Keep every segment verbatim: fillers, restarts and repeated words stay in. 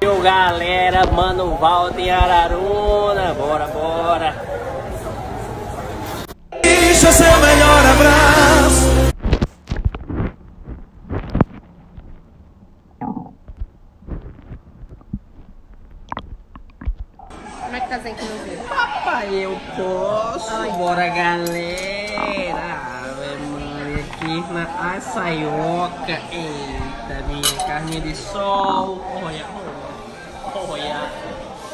Galera, Mano Valdo em Araruna, bora, bora. Deixa seu melhor abraço. Como é que tá Zenk no vídeo? Papai, eu posso. Ai. Bora, galera. Mano, aqui na açaioca. Eita, minha carne de sol. Olha, olha, olha.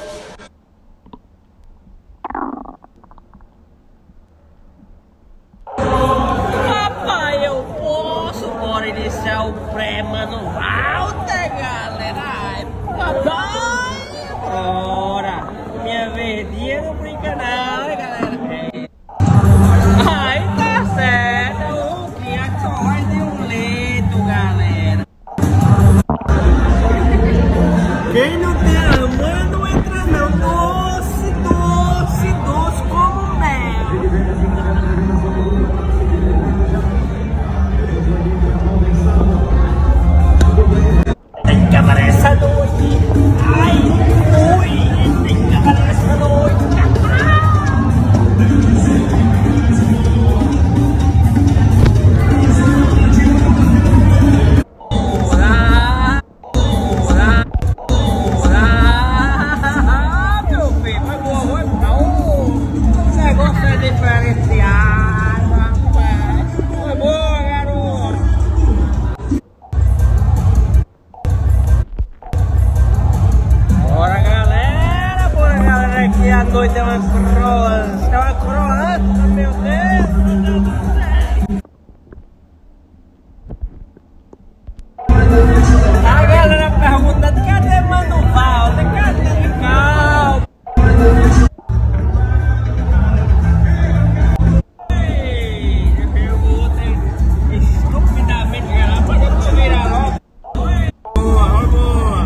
Papai, eu posso. Bora iniciar o pré-Mano Valdo, galera. Papai, bora. Minha verdinha não brinca não, né, galera? Ai, tá certo. O que é só mais de um leito, galera. Quem não tem a mãe não entra não. Doce, doce, doce como mel. Tem que acabar essa noite. Ai, ui, tem que acabar essa noite. A noite é uma crosta, é uma crosta, meu Deus, meu Deus do céu. A galera perguntando, cadê Mano Valdo? Cadê? Calma. Eu vou ter estupidamente galera, pra eu virar logo. Boa, boa.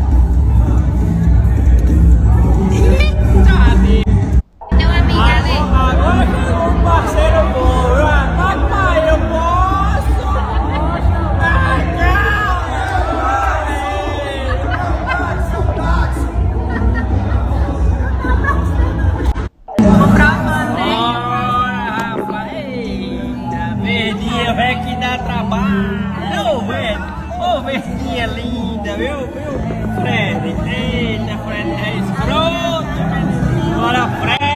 Velho que dá trabalho, ô velho, ô verdinha linda, viu, viu, Fred, eita, Fred é escroto, bora Fred,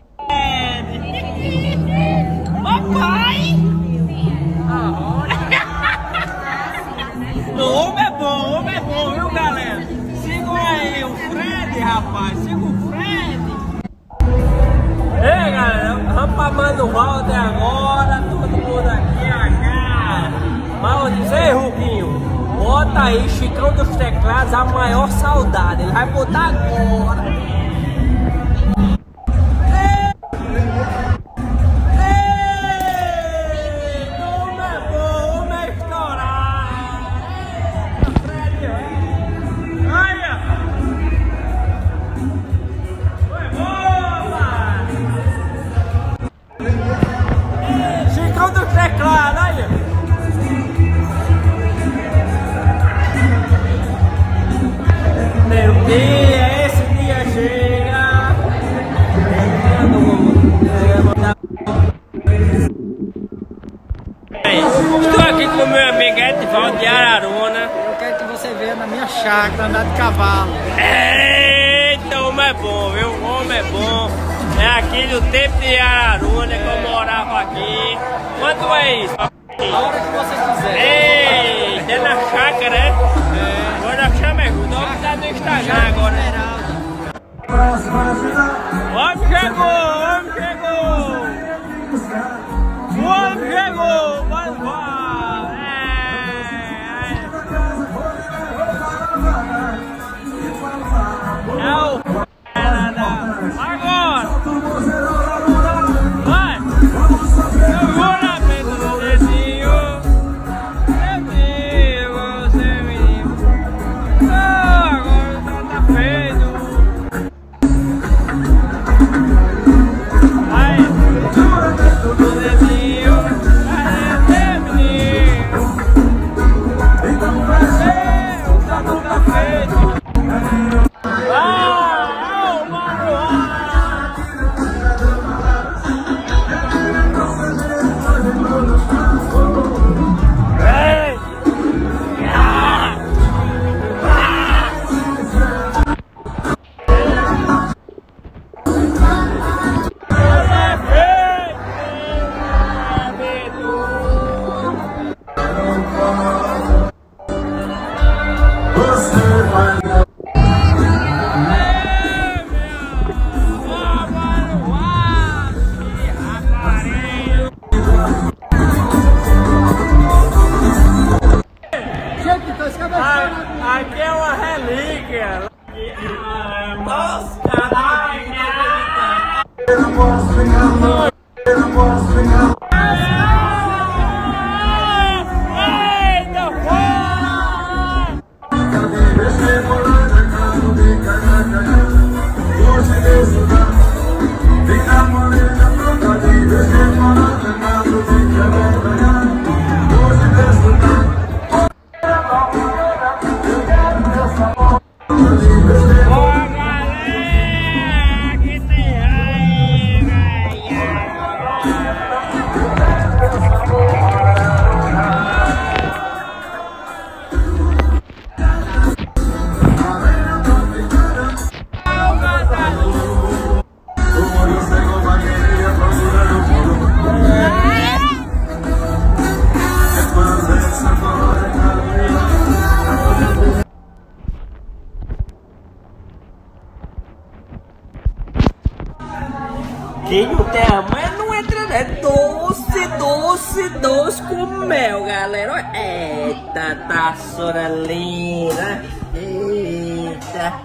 papai, o homem é bom, o homem é bom, viu galera, sigam aí o Fred, rapaz, siga o Fred. Ei galera, vamos pra Mano Valdo agora, todo mundo aqui, aqui. Mal dizer, Ruquinho, bota aí Chicão dos Teclados, a maior saudade. Ele vai botar agora. Ei, ei, como é bom, como é estourar. Olha, foi boa. Chicão dos Teclados, olha. Meu dia, esse dia chega. Estou aqui com o meu amigo Edvaldo de Araruna. Eu quero que você veja na minha chácara andar de cavalo. Eita, o homem é bom, viu? O homem é bom. É aqui do tempo de Araruna que eu morava aqui. Quanto é isso? A hora que você quiser. Eita, é na chácara, né? É. Agora chama é o nome tá no Instagram agora. O homem chegou, o homem chegou. O homem chegou, vai, vai. É, é. É o agora. Vai. Eu vou na frente do dedinho. Dedinho, você me Nossa, caralho! Eu não posso ficar longe, eu não posso ficar longe. Quem não tem a mãe não entra, né? Doce, doce, doce com mel, galera. Eita, tá linda. Eita.